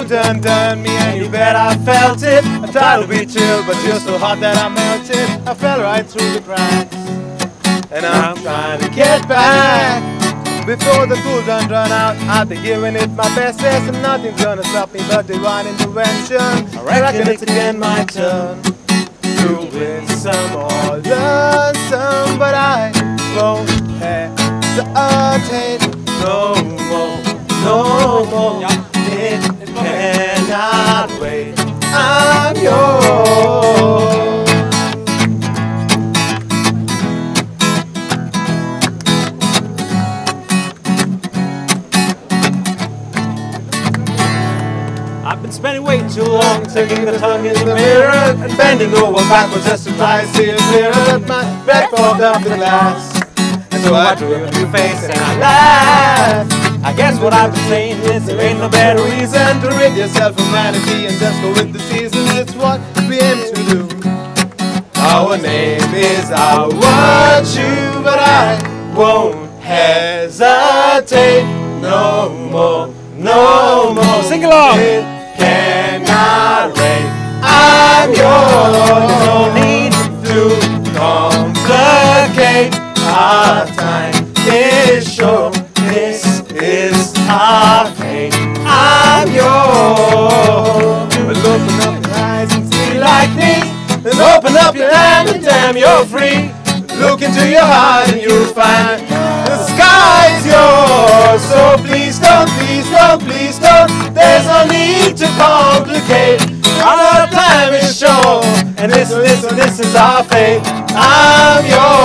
done done me, and you bet I felt it. I tried to be chill, but you're so hot that I melted. I fell right through the cracks, and I'm trying to get back. Before the cool done run out, I'll be giving it my best. Yes, and nothing's gonna stop me but divine intervention. I reckon it's again my turn to win some or learn some, but I won't hesitate no more, no more. It cannot wait. I'm yours. I've been spending way too long taking the tongue in the mirror and bending over backwards just to try to see it clearer. My breath fogged up the glass, and so I drew a new face and I laughed. I guess what I've been saying is there ain't no better reason to rid yourself of vanity and just go with the seasons. It's what we aim to do. Our name is our virtue, but I won't hesitate no more, no more. Sing along. It cannot wait. I'm yours. There's no need to complicate. Our time is short. This is our fate. I'm yours. But open up your eyes and see like me. Then open up your hand and damn, you're free. Look into your heart and you'll find the sky's yours. So please don't, please don't, please don't. There's no need to complicate. Our time is short, and this is our fate. I'm yours.